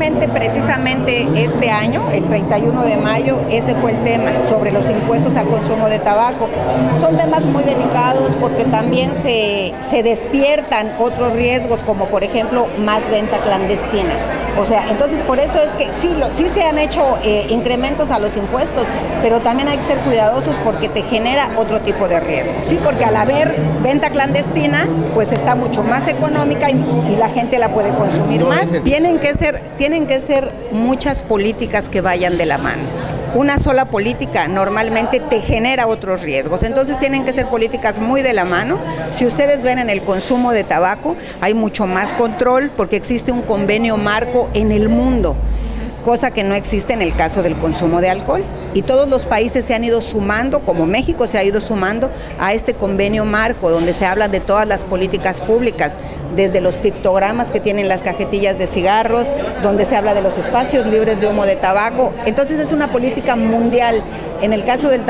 Justamente, precisamente este año, el 31 de mayo, ese fue el tema, sobre los impuestos al consumo de tabaco. Son temas muy delicados porque también se despiertan otros riesgos, como por ejemplo, más venta clandestina. O sea, entonces por eso es que sí se han hecho incrementos a los impuestos, pero también hay que ser cuidadosos porque te genera otro tipo de riesgo. Sí, porque al haber venta clandestina, pues está mucho más económica y la gente la puede consumir más. Tienen que ser muchas políticas que vayan de la mano. Una sola política normalmente te genera otros riesgos, entonces tienen que ser políticas muy de la mano. Si ustedes ven en el consumo de tabaco, hay mucho más control porque existe un convenio marco en el mundo, cosa que no existe en el caso del consumo de alcohol. Y todos los países se han ido sumando, como México se ha ido sumando a este convenio marco, donde se habla de todas las políticas públicas, desde los pictogramas que tienen las cajetillas de cigarros, donde se habla de los espacios libres de humo de tabaco. Entonces es una política mundial. En el caso del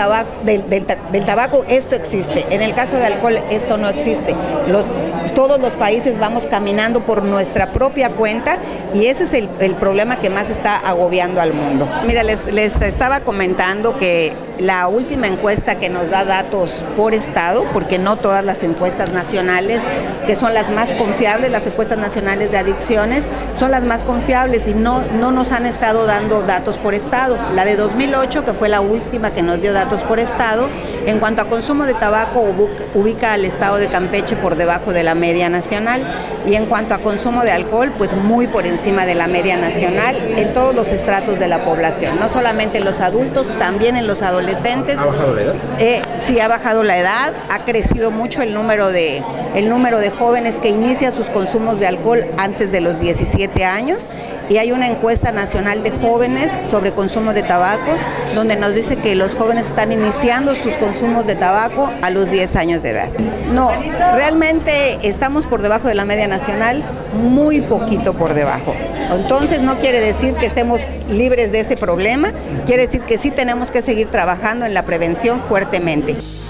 tabaco esto existe, en el caso de alcohol esto no existe. Todos los países vamos caminando por nuestra propia cuenta y ese es el problema que más está agobiando al mundo. Mira, les estaba comentando que la última encuesta que nos da datos por estado, porque no todas las encuestas nacionales, que son las más confiables, las encuestas nacionales de adicciones, son las más confiables y no nos han estado dando datos por estado. La de 2008, que fue la última que nos dio datos por estado, en cuanto a consumo de tabaco, ubica al estado de Campeche por debajo de la media nacional, y en cuanto a consumo de alcohol, pues muy por encima de la media nacional en todos los estratos de la población, no solamente en los adultos, también en los adolescentes. ¿Ha bajado la edad? Sí, ha bajado la edad, ha crecido mucho el número de jóvenes que inician sus consumos de alcohol antes de los 17 años, y hay una encuesta nacional de jóvenes sobre consumo de tabaco, donde nos dice que los jóvenes están iniciando sus consumos de tabaco a los 10 años de edad. No, realmente estamos por debajo de la media nacional, muy poquito por debajo. Entonces no quiere decir que estemos libres de ese problema, quiere decir que sí tenemos que seguir trabajando en la prevención fuertemente.